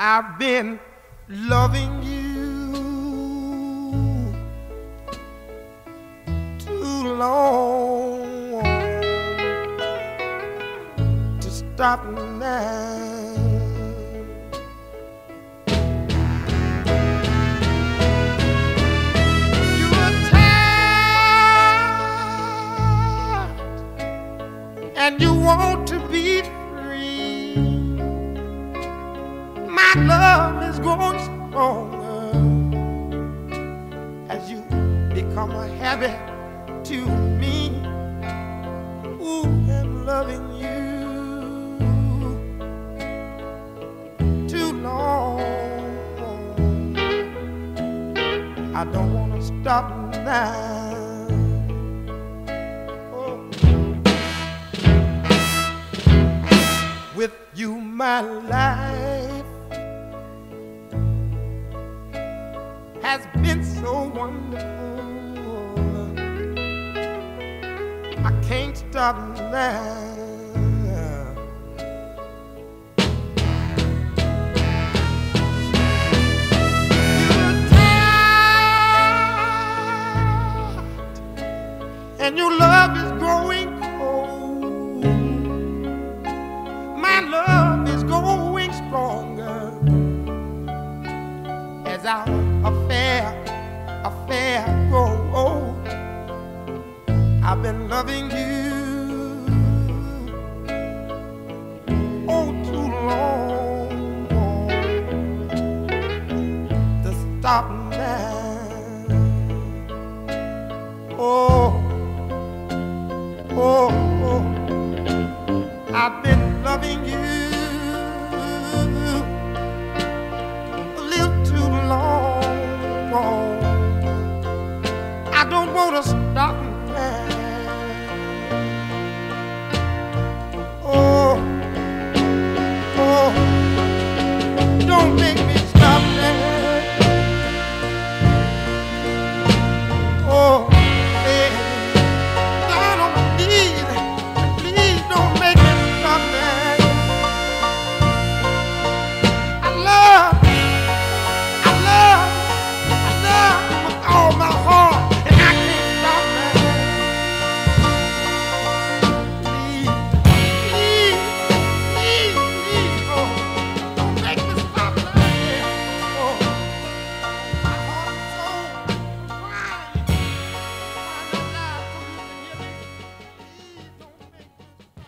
I've been loving you too long to stop now. You're tired and you want to be free. My love is growing stronger as you become a habit to me. Ooh, I'm loving you too long. I don't want to stop now. Oh. With you, my life has been so wonderful. I can't stop now. You're tired and your love is growing cold. My love is growing stronger as our affair grow old. I've been loving you oh too long to stop now. Oh, oh, oh, I've been loving you a little too long. I don't want to stop now. Oh, oh, don't make me stop now. Oh, hey, down on my knees, please don't make me stop now. I love with all my heart, and I can't stop now. Please, oh, don't make me stop now. Oh, my heart and soul crying out loud for you to hear me. Please don't make me stop now.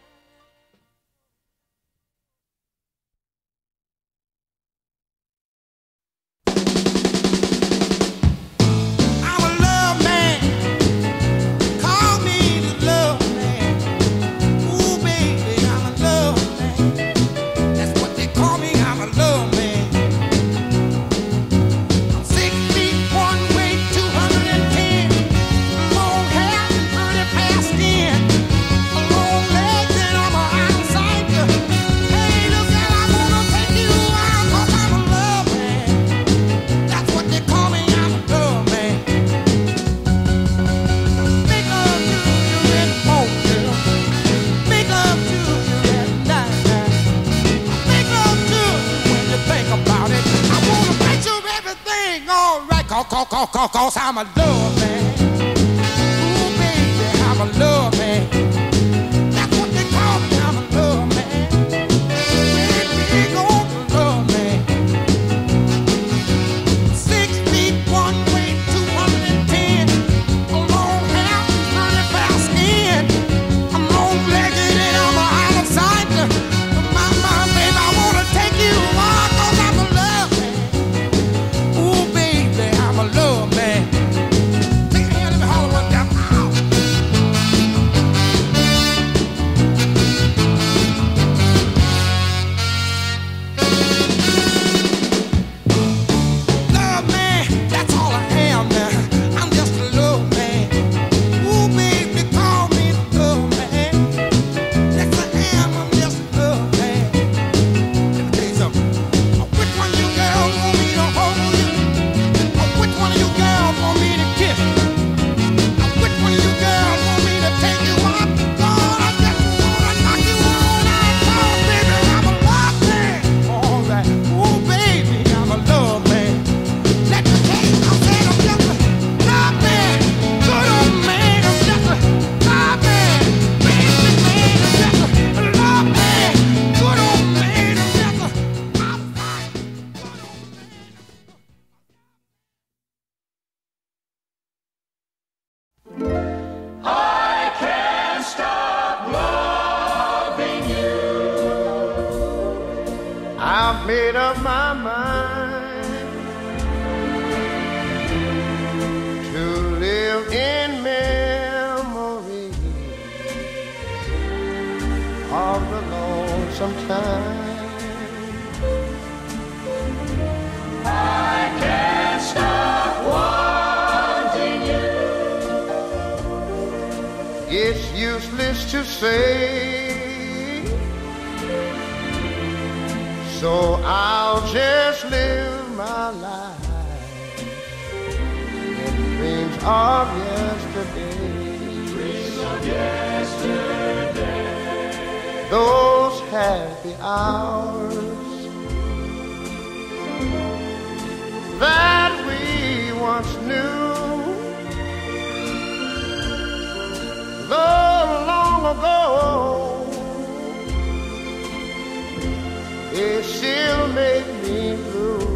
I'm a love man, call me the love man. Ooh baby, I'm a love man. That's what they call me, I'm a love man. I'm 6 feet 1 weight 210. Long hair and pretty past skin. Long legs and I'm a outsider. Hey look girl, I wanna take you out 'cause I'm a love man. That's what they call me, I'm a love man. Make love to you in the morning, girl. Make love to you at night. Make love to you when you think about it. I wanna make sure everything alright, cause I'm a love man. Ooh baby, I'm a love man. That's what they call me, I'm a love man. Big old love man. 6 feet 1 weight 210. Long hair and pretty past skin. I'm long-legged and I'm a outsider. My baby, I wanna take you on 'cause I'm a love man. Ooh baby, I'm a love man. I've made up my mind to live in memory of the lonesome time. I can't stop wanting you. It's useless to say, so I'll just live my life in dreams of yesterday. Dreams of yesterday. Those happy hours that we once knew, though long ago, they still make me blue.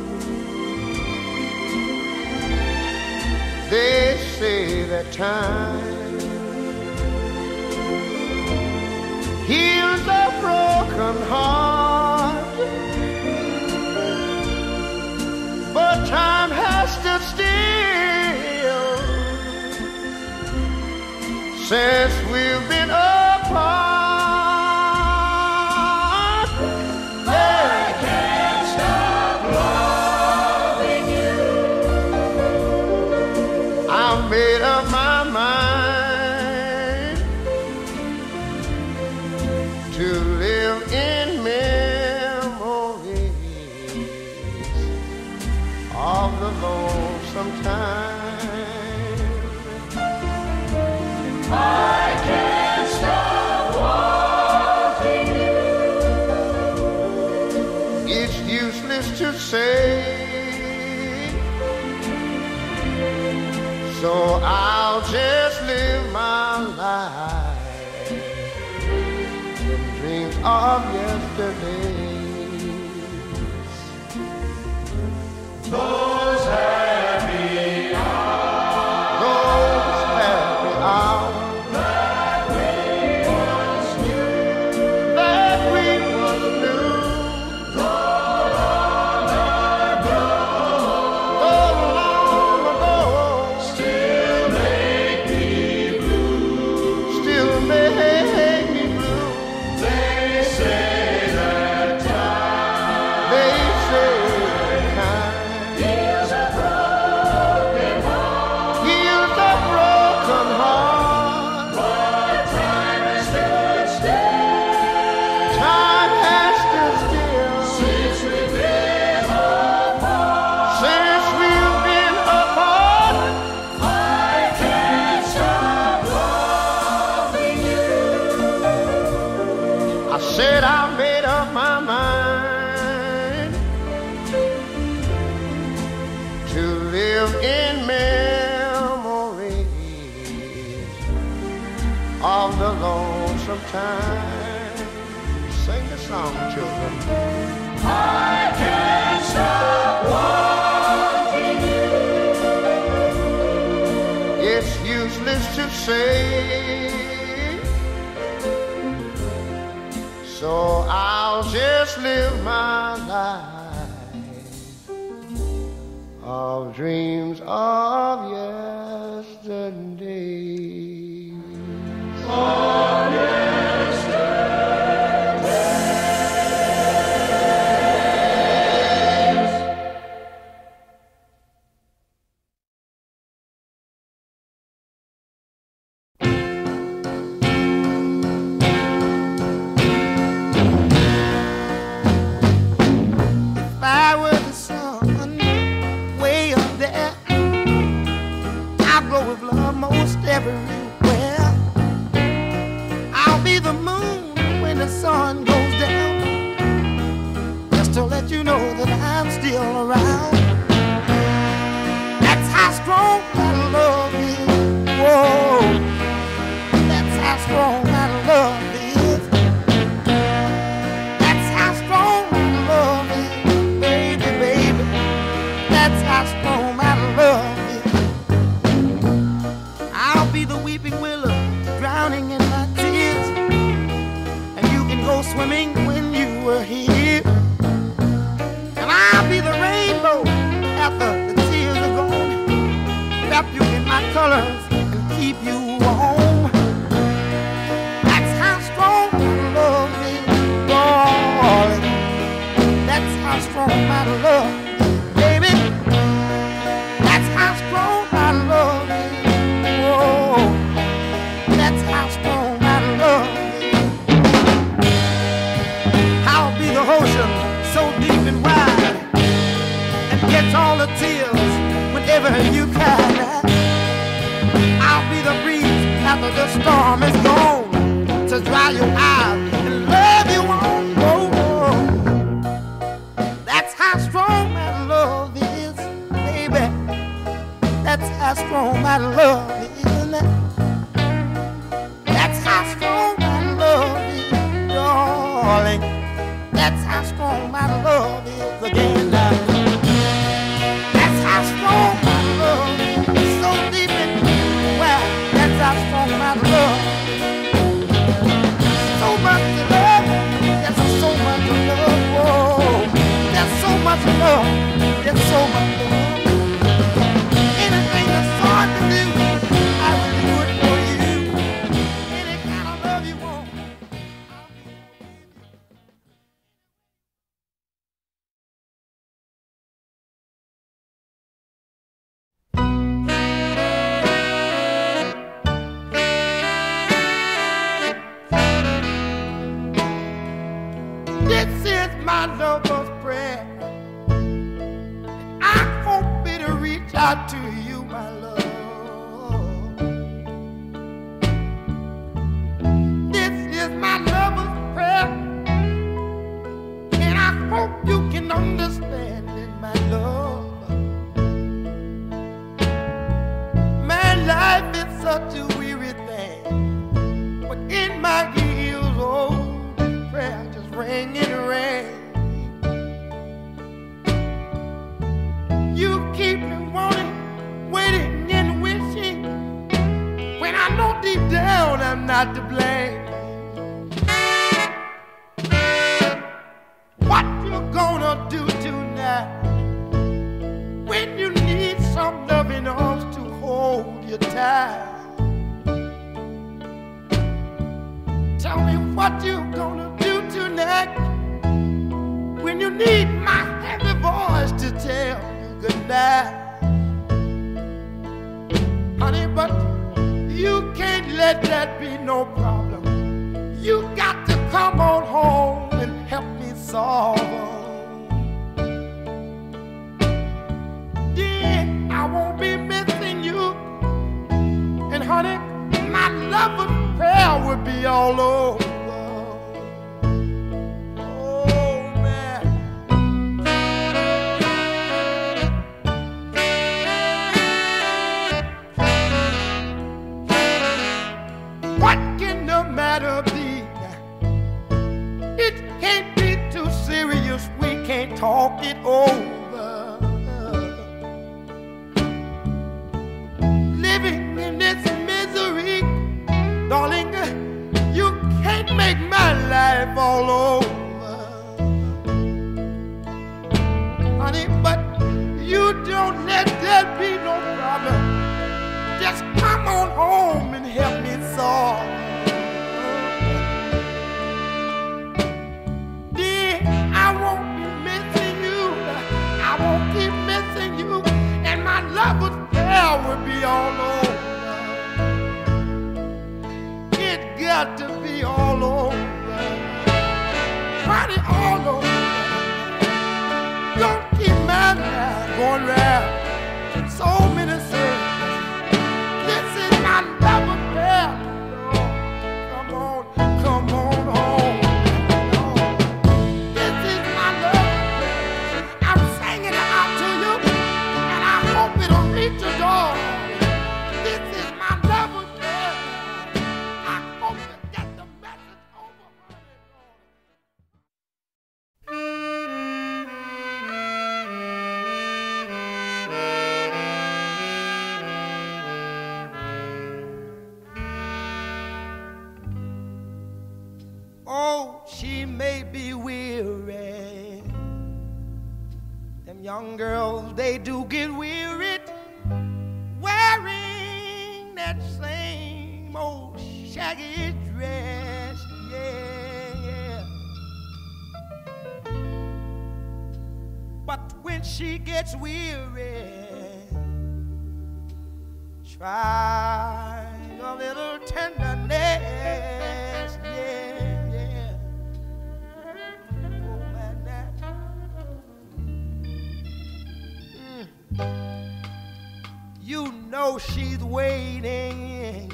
They say that time heals a broken heart, but time has stood still since we've been apart. Made up my mind to live in memories of the lonesome time. I can't stop wanting you. It's useless to say, so I'll just live my life in dreams of yesterdays. Those happy hours. Those happy hours That we once knew. that we once knew. Though long ago. Oh, long ago. Still make me blue. Still make me blue. They say that time They say time heals a broken heart. heals a broken heart. But time has stood still Time has stood still since we've been apart. since we've been apart. I can't stop loving you. I said I made up my mind to live in memories of the lonesome time. Sing the song, children. I can't stop wanting you. It's useless to say, so I'll just live my life of dreams of yesterday. On If I were the sun way up there, I'll glow with love most everywhere. I'll be the moon when the sun goes down, just to let you know that I'm still around. That's how strong my love is. Whoa, that's how strong my love is. That's how strong my love is, baby, baby. That's how strong my love is. I'll be the weeping willow drowning in my tears, and you can go swimming when you were here. how strong my love is, baby. That's how strong my love is. Oh, that's how strong my love is. I'll be the ocean so deep and wide and gets all the tears whenever you cry. I'll be the breeze after the storm is gone to dry your eyes and love you on. Oh, that's how strong my love is, baby. That's how strong my love is. That's how strong my love is, darling. That's how strong my love is again. That's how strong my love is, so deep and wide. That's how strong my love is. So much love, there's so much love. Whoa, there's so much love, there's so much love. Anything that's hard to do, I will do it for you. Any kind of love you want, I'll give it. This is my lover's prayer. I hope it'll reach out to you, my love. This is my lover's prayer, and I hope you can understand it, my love. My life is such a weary thing, but in my ears, oh, prayer just ring and ring. You keep me wanting, waiting and wishing, when I know deep down I'm not to blame. What you gonna do tonight when you need some loving arms to hold you tight? Tell me what you gonna do tonight when you need my heavy voice to tell you goodnight. Honey, but you can't let that be no problem. You got to come on home and help me solve them. Yeah, I won't be missing you. And honey, my lover's prayer will be all over. Oh, man. What can the matter be? It can't be too serious. We can't talk it over. Living in this misery, darling, you can't make my life all over. Honey, but you don't let that be no problem. Just come on home and help me solve. Dear, I won't be missing you. I won't keep missing you. And my lover's prayer will be all over. It got to be all over. Honey, all over. Don't keep my life going round. So many circles. This is my lover's prayer. Come on, come on home. This is my lover's prayer. I'm singing it out to you, and I hope it'll reach your door. This is my lover's prayer. I hope you get the message over, honey. Oh, she may be weary. Them young girls, they do get wearied wearing that same old shaggy dress. Yeah, yeah. But when she gets weary, try a little tenderness, yeah, yeah. Oh, man, that. You know she's waiting,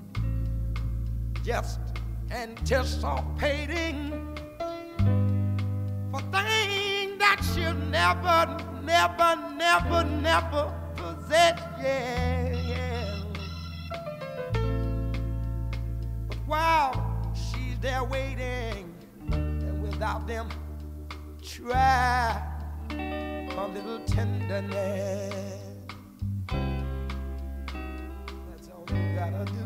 just anticipating for things that she'll never, never, never, never possess, yeah, yeah. But while she's there waiting, and without them, try a little tenderness. That's all you gotta do.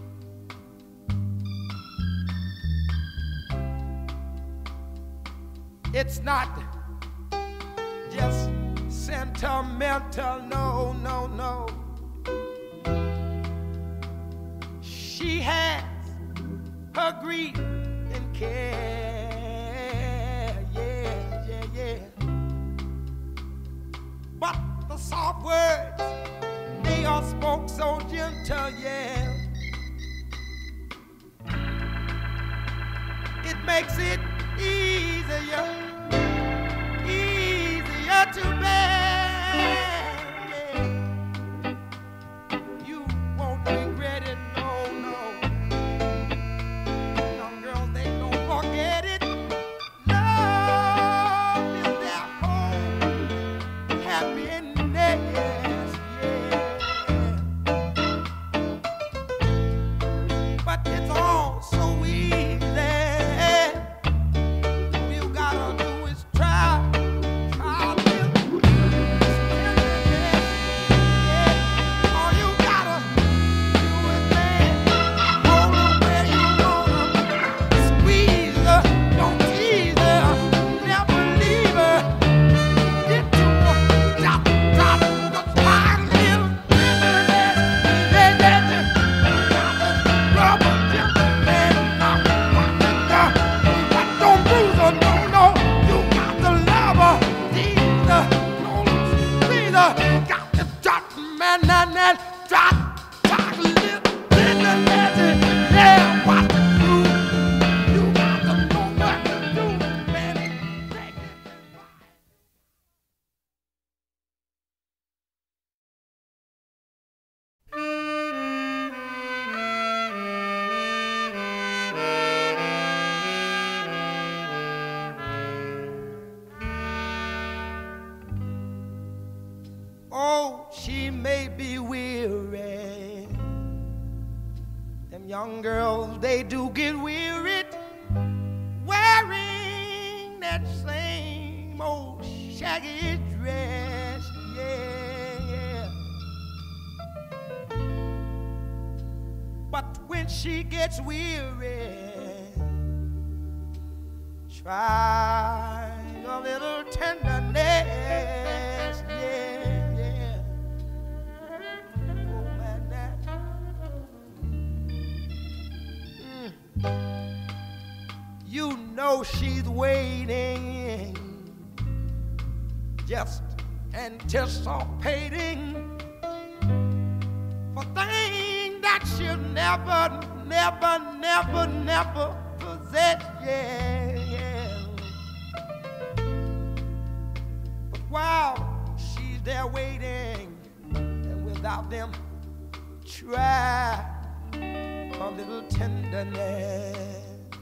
It's not just sentimental, no, no, no. She has her grief and care, yeah, yeah, yeah. But the soft words, they are spoke so gentle, yeah. It makes it easier to bear, yeah. You won't regret it, no, no. Young girls, they don't forget it. Love is their home, happiness, yeah. But it's all so easy. Oh, she may be weary. Them young girls, they do get wearied wearing that same old shaggy dress, yeah, yeah. But when she gets weary, try a little tenderness, yeah. You know she's waiting, just anticipating for things that she'll never, never, never, never possess, yeah, yeah. But while she's there waiting, and without them, try a little tenderness.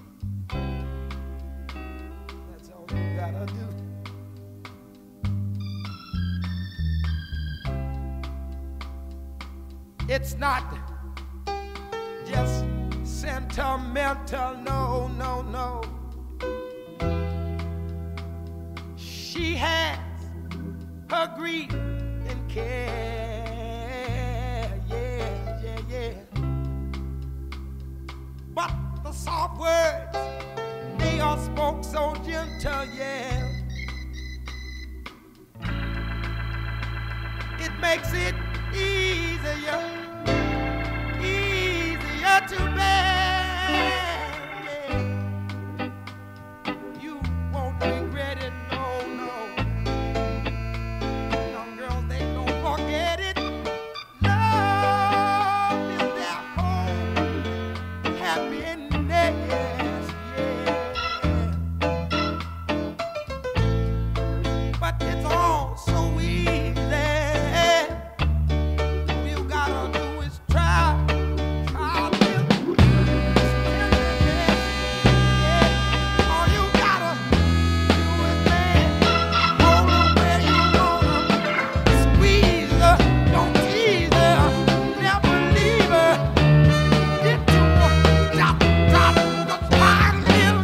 That's all you gotta do. It's not just sentimental, no, no, no. She has her grief and care, yeah, yeah, yeah. But the soft words, they are spoke so gentle, yeah. It makes it easier to bear, yeah. You won't regret it, no, no. It's all so easy. All you gotta do is try. Try a little. Yeah. All you gotta do is dance. Roll it where you wanna. Squeeze her, don't tease her, never leave her. Get to her, drop, drop, try a little.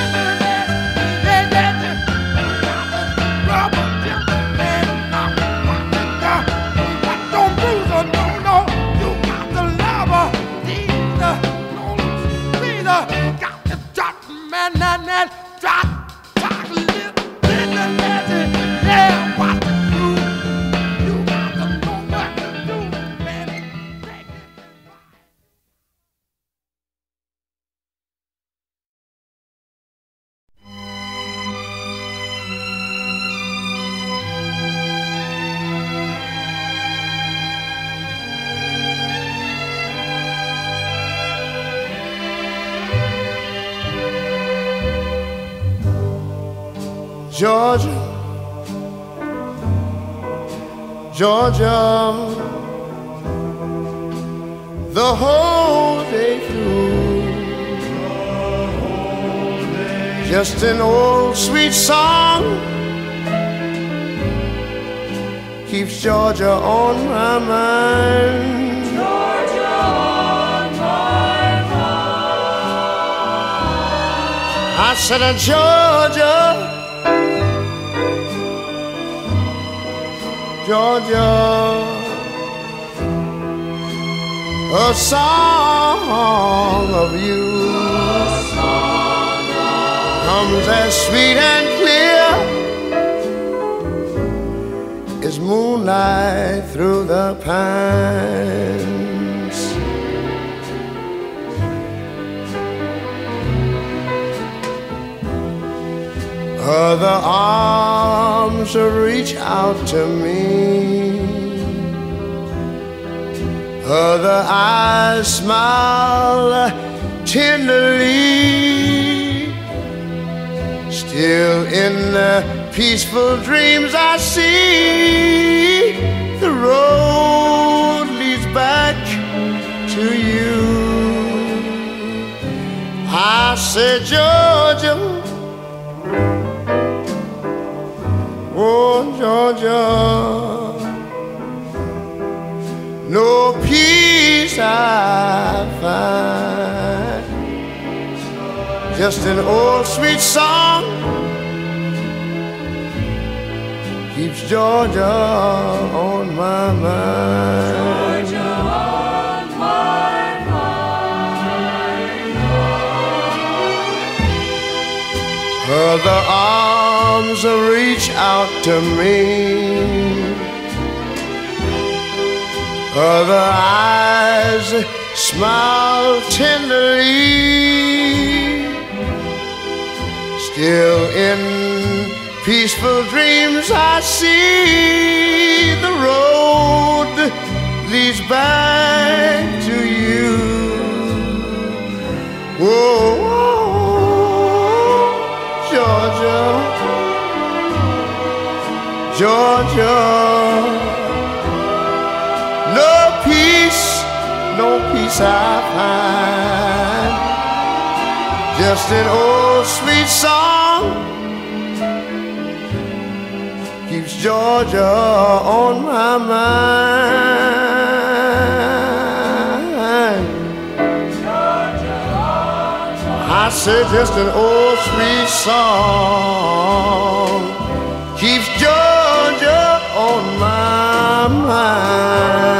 Georgia, Georgia, the whole day through, just an old sweet song keeps Georgia on my mind. Georgia on my mind. I said, Georgia, Georgia, a song of you comes as sweet and clear as moonlight through the pines. Other arms reach out to me, other eyes smile tenderly. Still in the peaceful dreams I see, the road leads back to you. I said, Georgia, oh, Georgia, no peace I find, just an old sweet song keeps Georgia on my mind. Georgia on my mind. Other arms reach out to me, other eyes smile tenderly. Still in peaceful dreams I see, the road leads back to you. Whoa, Georgia, Georgia, no peace I find, just an old sweet song keeps Georgia on my mind. I said just an old sweet song keeps Georgia on my mind.